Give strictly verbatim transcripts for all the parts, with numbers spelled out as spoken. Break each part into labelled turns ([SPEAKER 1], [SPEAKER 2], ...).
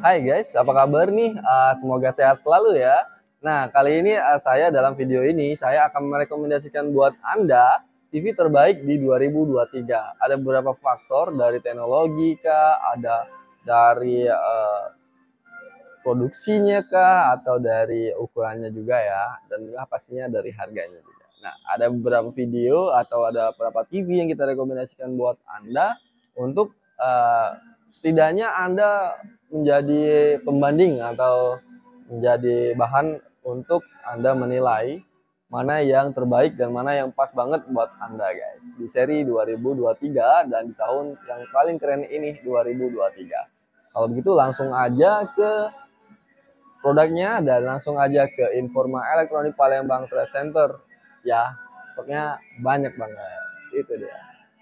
[SPEAKER 1] Hai guys, apa kabar nih? Uh, semoga sehat selalu ya. Nah, kali ini uh, saya dalam video ini saya akan merekomendasikan buat Anda T V terbaik di dua ribu dua puluh tiga. Ada beberapa faktor dari teknologi kah, ada dari uh, produksinya kah, atau dari ukurannya juga ya, dan juga pastinya dari harganya juga. Nah, ada beberapa video atau ada beberapa T V yang kita rekomendasikan buat Anda untuk uh, setidaknya Anda menjadi pembanding atau menjadi bahan untuk Anda menilai mana yang terbaik dan mana yang pas banget buat Anda guys di seri dua ribu dua puluh tiga dan di tahun yang paling keren ini dua ribu dua puluh tiga. Kalau begitu langsung aja ke produknya dan langsung aja ke Informa Elektronik Palembang Trade Center ya, stoknya banyak banget, itu dia.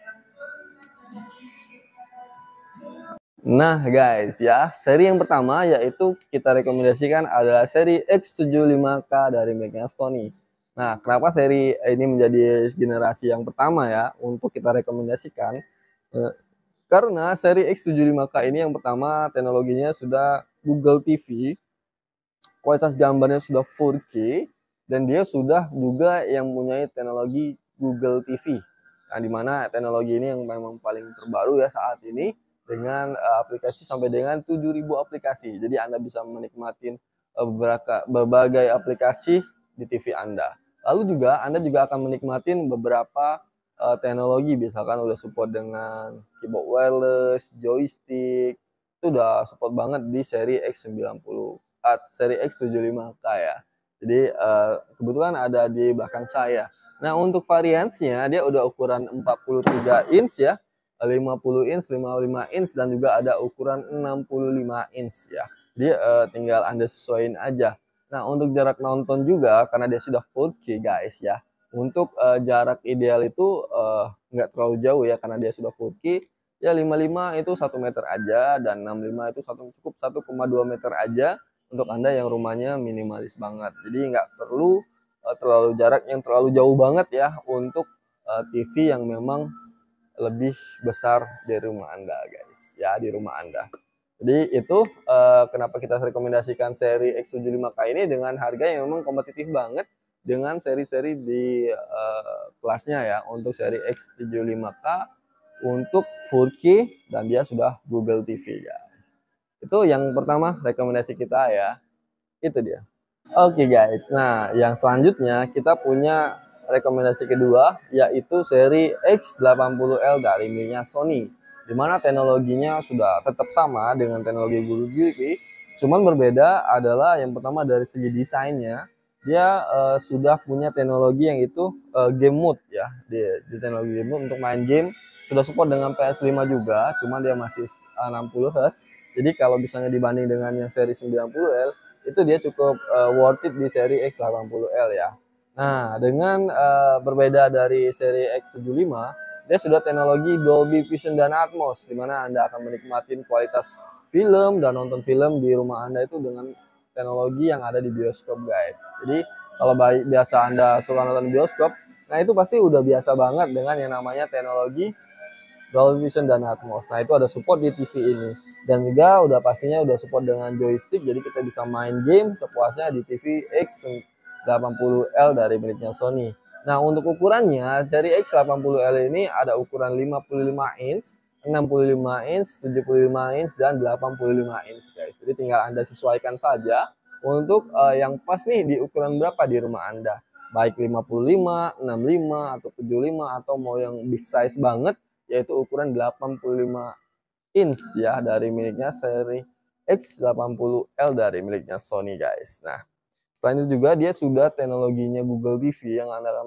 [SPEAKER 1] Nah guys ya, seri yang pertama yaitu kita rekomendasikan adalah seri X tujuh puluh lima K dari merek Sony. Nah, kenapa seri ini menjadi generasi yang pertama ya untuk kita rekomendasikan? Eh, karena seri X tujuh puluh lima K ini yang pertama teknologinya sudah Google T V, kualitas gambarnya sudah empat K, dan dia sudah juga yang mempunyai teknologi Google T V. Nah, dimana teknologi ini yang memang paling terbaru ya saat ini, dengan uh, aplikasi sampai dengan tujuh ribu aplikasi. Jadi Anda bisa menikmati uh, beberapa berbagai aplikasi di T V Anda. Lalu juga Anda juga akan menikmati beberapa uh, teknologi, misalkan udah support dengan keyboard wireless, joystick, itu udah support banget di seri X sembilan puluh, uh, seri X tujuh puluh lima K ya. Jadi uh, kebetulan ada di belakang saya. Nah, untuk variansinya dia udah ukuran empat puluh tiga inch ya, lima puluh inch, lima puluh lima inch, dan juga ada ukuran enam puluh lima inch ya. Jadi uh, tinggal Anda sesuaiin aja. Nah, untuk jarak nonton juga karena dia sudah empat K guys ya. Untuk uh, jarak ideal itu uh, nggak terlalu jauh ya karena dia sudah empat K. Ya lima puluh lima itu satu meter aja, dan enam puluh lima itu satu, cukup satu koma dua meter aja untuk Anda yang rumahnya minimalis banget. Jadi nggak perlu uh, terlalu jarak yang terlalu jauh banget ya untuk uh, T V yang memang lebih besar di rumah Anda guys ya, di rumah Anda. Jadi itu uh, kenapa kita rekomendasikan seri X tujuh puluh lima K ini dengan harga yang memang kompetitif banget dengan seri-seri di uh, kelasnya ya. Untuk seri X tujuh puluh lima K untuk empat K dan dia sudah Google T V guys. Itu yang pertama rekomendasi kita ya, itu dia. Oke okay guys, nah yang selanjutnya kita punya rekomendasi kedua yaitu seri X delapan puluh L dari miliknya Sony, dimana teknologinya sudah tetap sama dengan teknologi Google T V, cuman berbeda adalah yang pertama dari segi desainnya. Dia uh, sudah punya teknologi yang itu uh, game mode ya, di, di teknologi game mode untuk main game sudah support dengan P S lima juga, cuman dia masih enam puluh hertz. Jadi kalau misalnya dibanding dengan yang seri sembilan puluh L, itu dia cukup uh, worth it di seri X delapan puluh L ya. Nah, dengan uh, berbeda dari seri X tujuh puluh lima, dia sudah teknologi Dolby Vision dan Atmos, di mana Anda akan menikmati kualitas film dan nonton film di rumah Anda itu dengan teknologi yang ada di bioskop guys. Jadi kalau biasa Anda suka nonton bioskop, nah itu pasti udah biasa banget dengan yang namanya teknologi Dolby Vision dan Atmos. Nah itu ada support di T V ini, dan juga udah pastinya udah support dengan joystick, jadi kita bisa main game sepuasnya di T V X delapan puluh L dari miliknya Sony. Nah untuk ukurannya seri X delapan puluh L ini ada ukuran lima puluh lima inch, enam puluh lima inch, tujuh puluh lima inch, dan delapan puluh lima inch guys. Jadi tinggal Anda sesuaikan saja untuk uh, yang pas nih di ukuran berapa di rumah Anda, baik lima puluh lima, enam puluh lima, atau tujuh puluh lima, atau mau yang big size banget yaitu ukuran delapan puluh lima inch ya dari miliknya seri X delapan puluh L dari miliknya Sony guys. Nah, selain itu juga dia sudah teknologinya Google T V yang Anda akan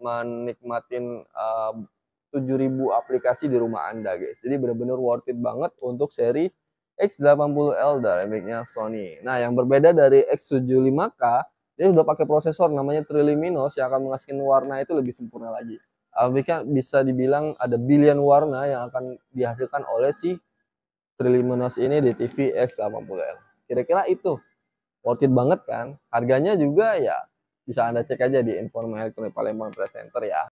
[SPEAKER 1] menikmatin uh, tujuh ribu aplikasi di rumah Anda guys. Jadi benar-benar worth it banget untuk seri X delapan puluh L dari miliknya Sony. Nah, yang berbeda dari X tujuh puluh lima K, dia sudah pakai prosesor namanya Triluminos yang akan menghasilkan warna itu lebih sempurna lagi. Kan bisa dibilang ada bilion warna yang akan dihasilkan oleh si Triluminos ini di T V X delapan puluh L. Kira-kira itu worth it banget kan? Harganya juga ya bisa Anda cek aja di Informa Elektronik Palembang Trade Center ya.